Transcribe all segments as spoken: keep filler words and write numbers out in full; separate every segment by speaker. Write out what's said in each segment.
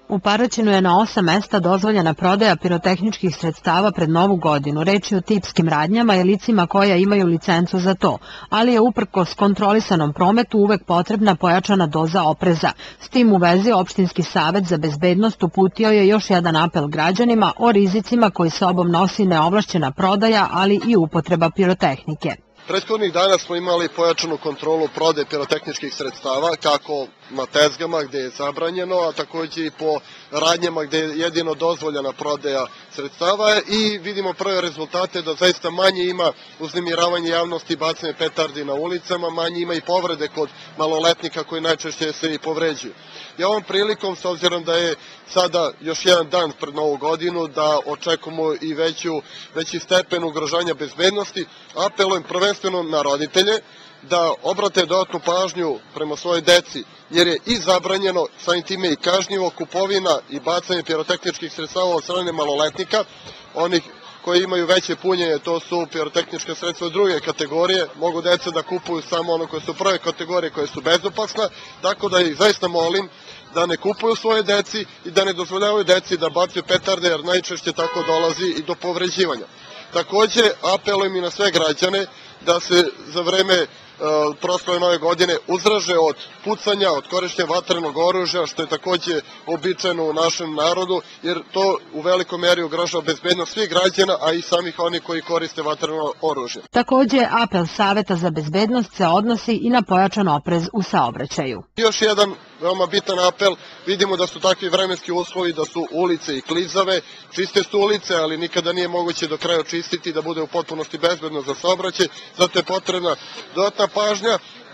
Speaker 1: U Paraćinu je na osam mesta dozvoljena prodaja pirotehničkih sredstava pred Novu godinu. Reč je o tipskim radnjama i licima koja imaju licencu za to, ali je uprkos kontrolisanom prometu uvek potrebna pojačana doza opreza. S tim u vezi Opštinski savet za bezbednost uputio je još jedan apel građanima o rizicima koji sobom nosi neovlašćena prodaja, ali i upotreba pirotehnike.
Speaker 2: Prethodnih dana smo imali pojačanu kontrolu prodaje pirotehničkih sredstava, kako na tezgama gde je zabranjeno, a takođe i po radnjama gde je jedino dozvoljena prodaja sredstava i vidimo prve rezultate da zaista manje ima uznemiravanje javnosti i bacanje petardi na ulicama, manje ima i povrede kod maloletnika koji najčešće se i povređuju. I ovom prilikom, s obzirom da je sada još jedan dan pred Novu godinu, da očekujemo i veću, veći stepen ugrožanja bezbednosti, apelujem prvenstveno na roditelje da obrate dodatnu pažnju prema svojoj deci, jer je i zabranjeno, samim time i kažnjivo, kupovina i bacanje pirotehničkih sredstava od strane maloletnika, onih koji imaju veće punjenje, to su pirotehnička sredstva od druge kategorije, mogu deca da kupuju samo ono koje su prve kategorije, koje su bezopasna, tako da ih zaista molim da ne kupuju svoje deci i da ne dozvoljavaju deci da bacaju petarde, jer najčešće tako dolazi i do povređivanja. Takođe, apelujem i na sve građane da se za vreme proslave Nove godine uzdraže od pucanja, od korišćenja vatrenog oružja, što je takođe uobičajeno u našem narodu, jer to u velikoj meri ugrožava bezbednost svih građana, a i samih onih koji koriste vatreno oružje.
Speaker 1: Takođe, apel Saveta za bezbednost se odnosi i na pojačan oprez u saobraćaju.
Speaker 2: Još jedan veoma bitan apel, vidimo da su takvi vremenski uslovi, da su ulice i klizave, čiste su ulice, ali nikada nije moguće do kraja očistiti da bude u potpunosti bezbedno za saobraćaj, zato je potrebna dodatna pažnja,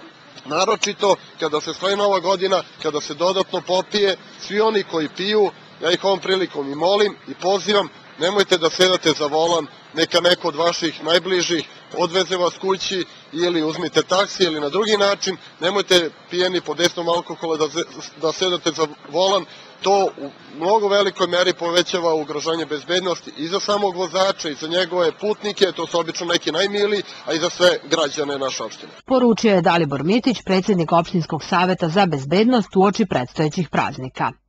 Speaker 2: naročito kada se slavi Nova godina, kada se dodatno popije, svi oni koji piju, ja ih ovom prilikom i molim i pozivam, nemojte da sedate za volan, neka neko od vaših najbližih odveze vas kući ili uzmite taksi ili na drugi način, nemojte pijeni pod dejstvom alkohola da, da sedate za volan, to u mnogo velikoj meri povećava ugrožanje bezbednosti i za samog vozača i za njegove putnike, to su obično neki najmiliji, a i za sve građane naše opštine.
Speaker 1: Poručio je Dalibor Mitić, predsjednik Opštinskog saveta za bezbednost uoči predstojećih praznika.